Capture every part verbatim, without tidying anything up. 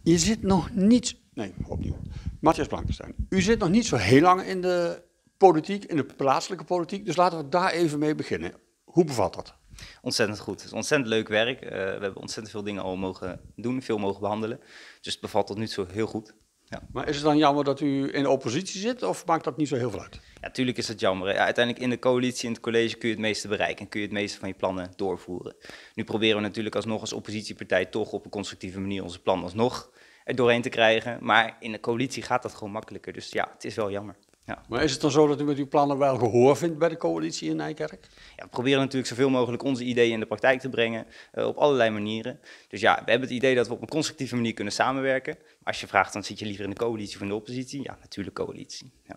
Je zit nog niet... Nee, opnieuw. Matthias Blankenstein, u zit nog niet zo heel lang in de politiek, in de plaatselijke politiek. Dus laten we daar even mee beginnen. Hoe bevalt dat? Ontzettend goed. Het is ontzettend leuk werk. Uh, we hebben ontzettend veel dingen al mogen doen, veel mogen behandelen. Dus het bevalt tot nu toe heel goed. Ja. Maar is het dan jammer dat u in de oppositie zit of maakt dat niet zo heel veel uit? Ja, tuurlijk is het jammer. Ja, uiteindelijk in de coalitie, in het college kun je het meeste bereiken en kun je het meeste van je plannen doorvoeren. Nu proberen we natuurlijk alsnog als oppositiepartij toch op een constructieve manier onze plannen alsnog er doorheen te krijgen. Maar in de coalitie gaat dat gewoon makkelijker. Dus ja, het is wel jammer. Ja. Maar is het dan zo dat u met uw plannen wel gehoor vindt bij de coalitie in Nijkerk? Ja, we proberen natuurlijk zoveel mogelijk onze ideeën in de praktijk te brengen, uh, op allerlei manieren. Dus ja, we hebben het idee dat we op een constructieve manier kunnen samenwerken. Maar als je vraagt, dan zit je liever in de coalitie of in de oppositie? Ja, natuurlijk coalitie. Ja.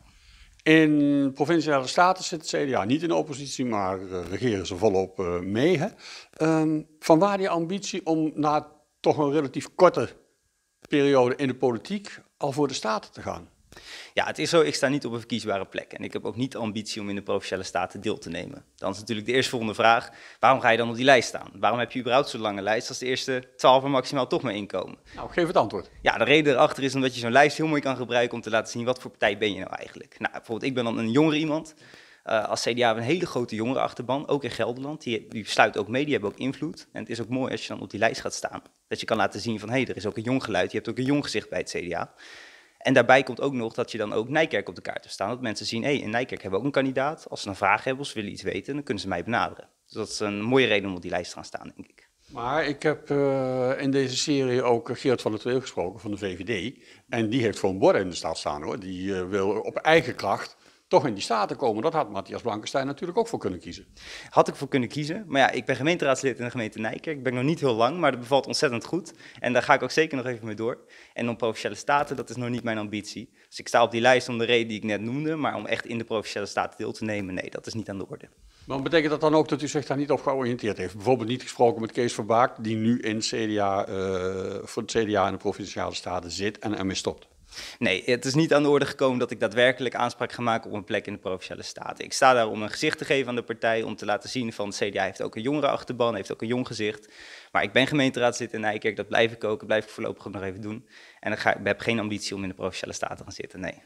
In Provinciale Staten zit het C D A niet in de oppositie, maar uh, regeren ze volop uh, mee. Hè? Um, vanwaar die ambitie om na toch een relatief korte periode in de politiek al voor de Staten te gaan? Ja, het is zo, ik sta niet op een verkiesbare plek en ik heb ook niet de ambitie om in de Provinciale Staten deel te nemen. Dan is natuurlijk de eerstvolgende vraag, waarom ga je dan op die lijst staan? Waarom heb je überhaupt zo'n lange lijst als de eerste twaalf er maximaal toch maar inkomen? Nou, geef het antwoord. Ja, de reden erachter is omdat je zo'n lijst heel mooi kan gebruiken om te laten zien wat voor partij ben je nou eigenlijk. Nou, bijvoorbeeld ik ben dan een jongere iemand. Uh, als C D A hebben we een hele grote jongerenachterban, ook in Gelderland. Die, die sluit ook mee, die hebben ook invloed. En het is ook mooi als je dan op die lijst gaat staan. Dat je kan laten zien van, hé, hey, er is ook een jong geluid, je hebt ook een jong gezicht bij het C D A. En daarbij komt ook nog dat je dan ook Nijkerk op de kaart hebt staan. Dat mensen zien, hé, hey, in Nijkerk hebben we ook een kandidaat. Als ze een vraag hebben of ze willen iets weten, dan kunnen ze mij benaderen. Dus dat is een mooie reden om op die lijst te gaan staan, denk ik. Maar ik heb uh, in deze serie ook Geert van der Tweel gesproken van de V V D. En die heeft gewoon borden in de stad staan, hoor. Die uh, wil op eigen kracht toch in die Staten komen. Dat had Matthias Blankenstein natuurlijk ook voor kunnen kiezen. Had ik voor kunnen kiezen. Maar ja, ik ben gemeenteraadslid in de gemeente Nijkerk. Ik ben nog niet heel lang, maar dat bevalt ontzettend goed. En daar ga ik ook zeker nog even mee door. En om Provinciale Staten, dat is nog niet mijn ambitie. Dus ik sta op die lijst om de reden die ik net noemde. Maar om echt in de Provinciale Staten deel te nemen, nee, dat is niet aan de orde. Maar betekent dat dan ook dat u zich daar niet op georiënteerd heeft? Bijvoorbeeld niet gesproken met Kees Verbaak, die nu in het C D A, uh, voor het C D A in de Provinciale Staten zit en ermee stopt? Nee, het is niet aan de orde gekomen dat ik daadwerkelijk aanspraak ga maken op een plek in de Provinciale Staten. Ik sta daar om een gezicht te geven aan de partij, om te laten zien van het C D A heeft ook een jongere achterban, heeft ook een jong gezicht. Maar ik ben gemeenteraadslid in Nijkerk, dat blijf ik ook, dat blijf ik voorlopig ook nog even doen. En ik, ga, ik heb geen ambitie om in de Provinciale Staten te gaan zitten, nee.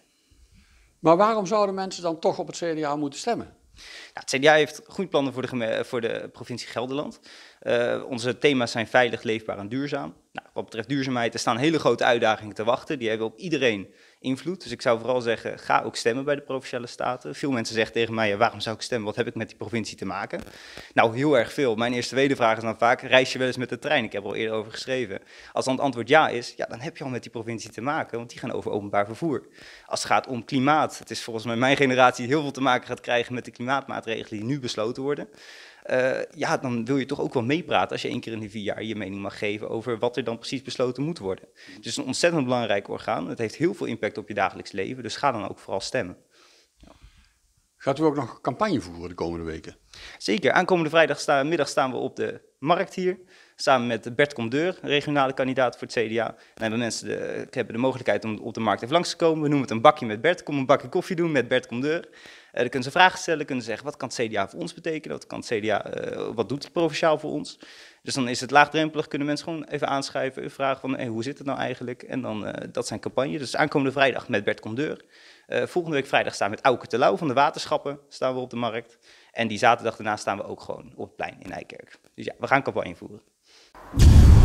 Maar waarom zouden mensen dan toch op het C D A moeten stemmen? Nou, het C D A heeft goede plannen voor de, voor de provincie Gelderland. Uh, onze thema's zijn veilig, leefbaar en duurzaam. Nou, wat betreft duurzaamheid, er staan hele grote uitdagingen te wachten. Die hebben op iedereen invloed. Dus ik zou vooral zeggen, ga ook stemmen bij de Provinciale Staten. Veel mensen zeggen tegen mij, ja, waarom zou ik stemmen? Wat heb ik met die provincie te maken? Nou, heel erg veel. Mijn eerste wedervraag is dan vaak, reis je wel eens met de trein? Ik heb er al eerder over geschreven. Als dan het antwoord ja is, ja, dan heb je al met die provincie te maken, want die gaan over openbaar vervoer. Als het gaat om klimaat, het is volgens mij mijn generatie die heel veel te maken gaat krijgen met de klimaatmaatregelen die nu besloten worden. Uh, ja, dan wil je toch ook wel meepraten als je één keer in de vier jaar je mening mag geven over wat er dan precies besloten moet worden. Het is een ontzettend belangrijk orgaan. Het heeft heel veel impact op je dagelijks leven, dus ga dan ook vooral stemmen. Ja. Gaat u ook nog campagne voeren de komende weken? Zeker. Aankomende vrijdagmiddag staan we op de markt hier, samen met Bert Comdeur, regionale kandidaat voor het C D A. Dan hebben mensen de, hebben de mogelijkheid om op de markt even langs te komen. We noemen het een bakje met Bert. Kom een bakje koffie doen met Bert Comdeur. Uh, dan kunnen ze vragen stellen, kunnen ze zeggen, wat kan het C D A voor ons betekenen? Wat kan het C D A, uh, wat doet het provinciaal voor ons? Dus dan is het laagdrempelig, kunnen mensen gewoon even aanschrijven, vragen van, hey, hoe zit het nou eigenlijk? En dan, uh, dat zijn campagne. Dus aankomende vrijdag met Bert Comdeur. Uh, volgende week vrijdag staan we met Auke Terlouw van de waterschappen, staan we op de markt. En die zaterdag daarna staan we ook gewoon op het plein in Nijkerk. Dus ja, we gaan campagne voeren.